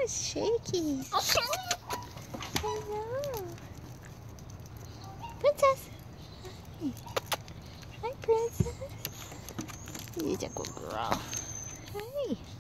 shaky. Hello. Princess. Hi. Hi, Princess. You're a good girl. Hi.